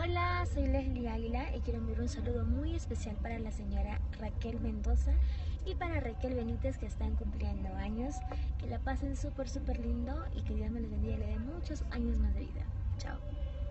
Hola, soy Leslie Águila y quiero enviar un saludo muy especial para la señora Raquel Mendoza y para Raquel Benítez, que están cumpliendo años. Que la pasen súper lindo y que Dios me les bendiga y le dé muchos años más de vida. Chao.